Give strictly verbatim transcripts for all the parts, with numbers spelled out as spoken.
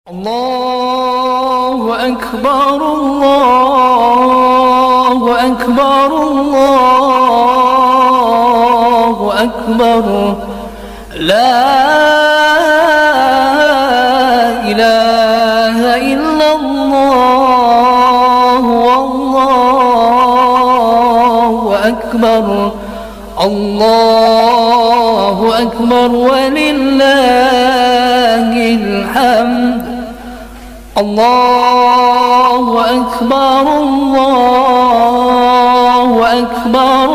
الله أكبر الله أكبر الله أكبر لا إله إلا الله والله أكبر الله أكبر ولله الحمد الله أكبر الله أكبر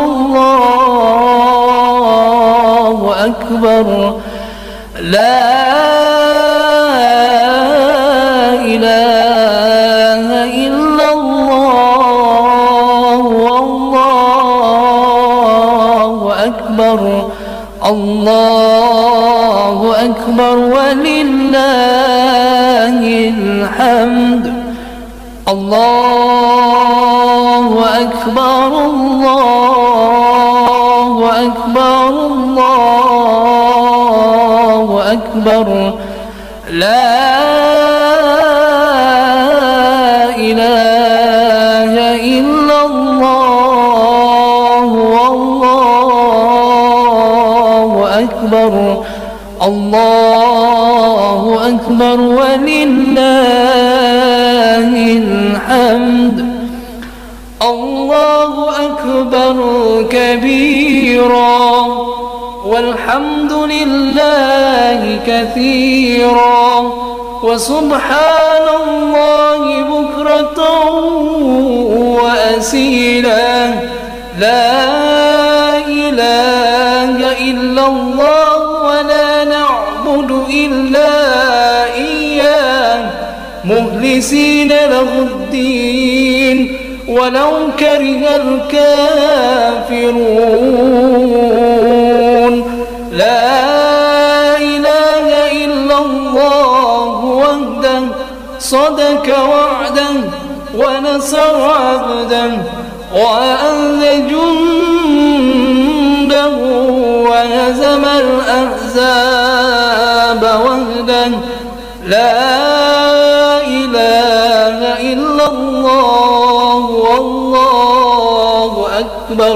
الله أكبر لا إله إلا الله والله أكبر الله أكبر ولله الحمد الله أكبر الله أكبر الله أكبر لا إله إلا الله والله أكبر الله أكبر ولله الحمد الله أكبر كبيرا والحمد لله كثيرا وسبحان الله بكرة وأسيلا لا إله إلا الله ولا نعبد إلا إياه مخلصين له الدين ولو كره الكافرون لا إله إلا الله وحده صدق وعده ونصر عبده وأنذ جنده وهزم الأحزاب وحده لا إله إلا الله والله أكبر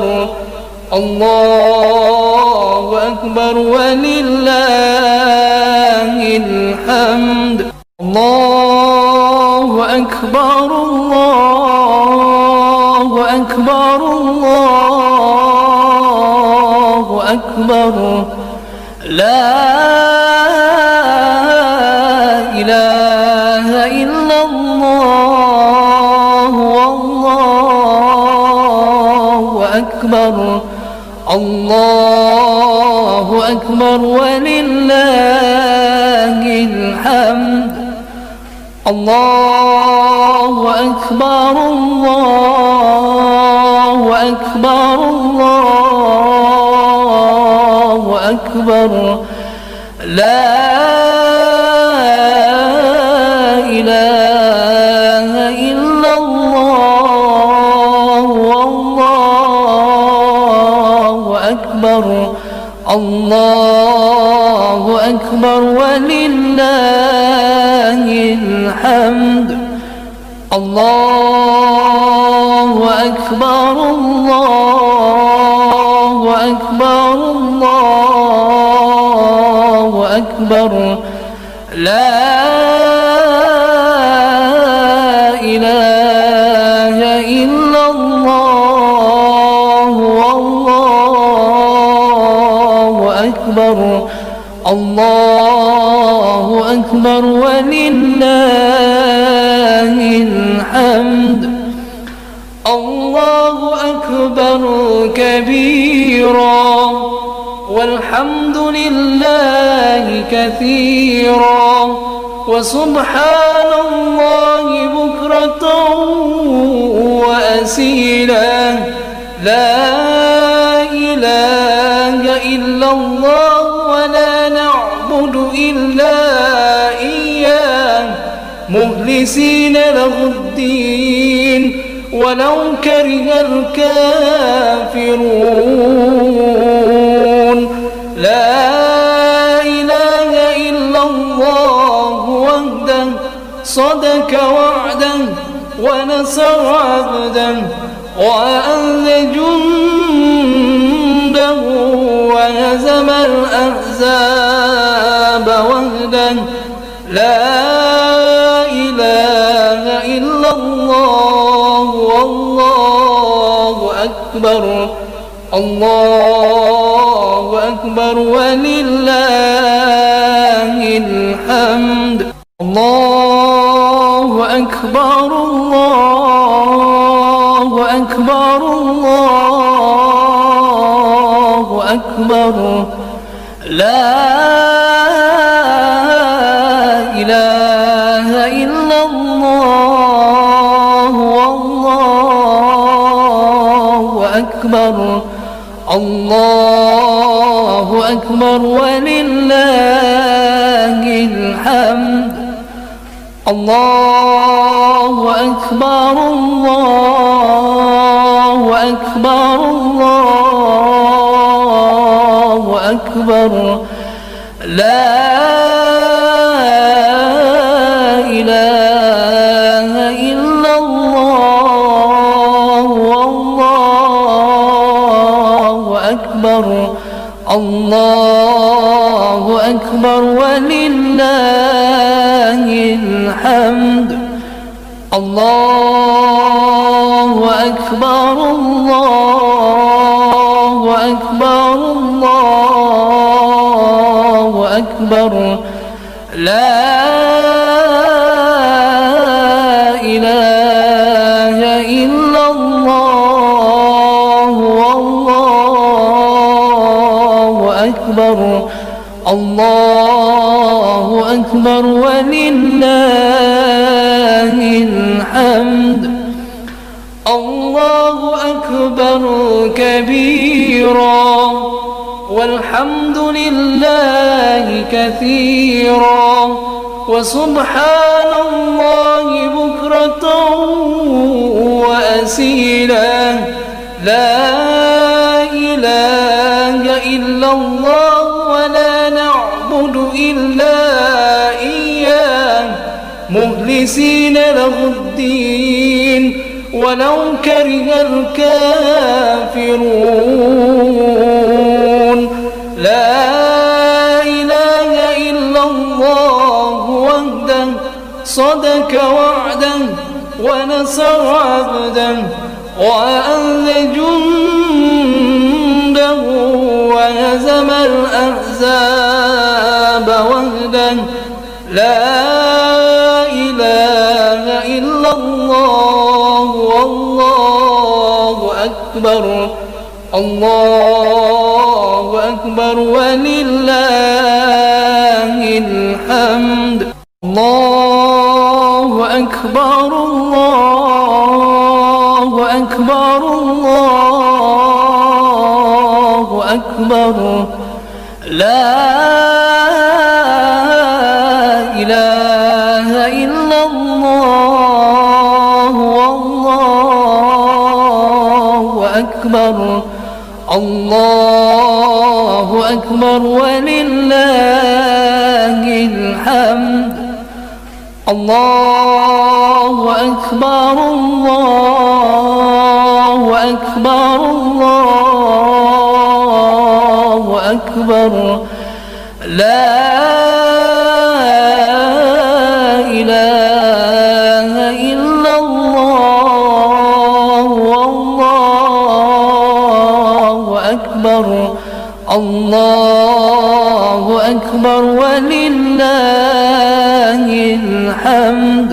الله أكبر ولله الحمد الله أكبر الله أكبر الله أكبر لا إله إلا الله والله أكبر الله أكبر ولله الحمد الله أكبر الله أكبر الله أكبر لا إله إلا الله والله أكبر الله أكبر ولله الحمد الله أكبر الله أكبر الله أكبر لا إله إلا الله والله أكبر الله أكبر ولله الحمد الله أكبر كبيرا والحمد لله كثيرا وسبحان الله بكرة وأسيلا لا إله إلا الله ولا نعبد إلا إياه مخلصين له الدين ولو كره الكافرون لا إله إلا الله وحده صدق وعده ونصر عبده وأنزل جنده وهزم الأحزاب وحده لا إله إلا الله والله أكبر الله أكبر ولله الحمد الله أكبر الله أكبر الله أكبر لا إله إلا الله والله أكبر الله أكبر ولله الحمد الله أكبر الله أكبر الله أكبر لا إله إلا الله والله أكبر الله أكبر ولله الحمد الله أكبر الله أكبر الله أكبر لا إله إلا الله والله أكبر الله أكبر ولله الحمد الله أكبر كبيرا والحمد لله كثيرا وسبحان الله بكرة وأسيلا لا إله إلا الله ولا نعبد إلا إياه مخلصين له الدين ولو كره الكافرون لا إله إلا الله وحده صدق وعده ونصر عبده وأنزل جنده وهزم الأحزاب وحده لا إله إلا الله والله أكبر الله أكبر ولله الحمد الله أكبر الله أكبر الله أكبر لا إله إلا الله والله أكبر الله أكبر ولله الحمد الله أكبر الله أكبر الله أكبر لا إله إلا الله والله أكبر الله أكبر ولله الحمد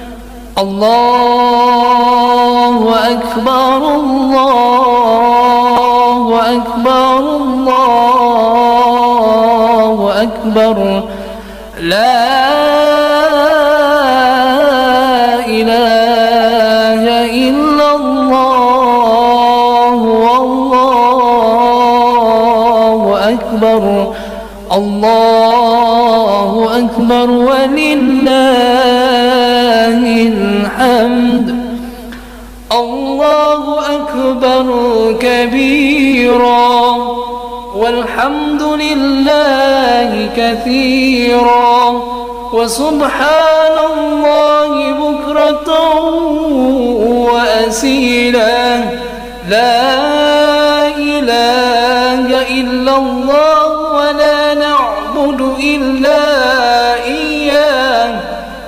الله أكبر الله أكبر الله أكبر لا إله إلا الله والله أكبر الله أكبر ولله الحمد الله أكبر كبيرا والحمد لله كثيرا وسبحان الله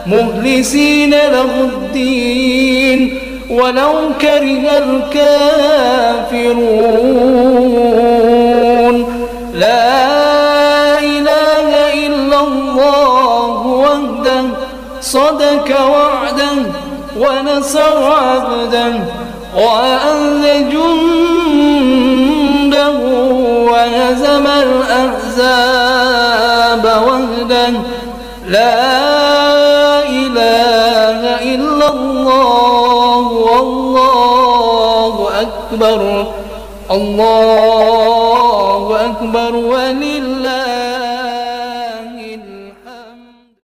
مخلصين له الدين ولو كره الكافرون. لا إله إلا الله وحده صدق وعده ونصر عبده وأنزل جنده وهزم الأحزاب وحده. لا إله إلا الله والله أكبر. الله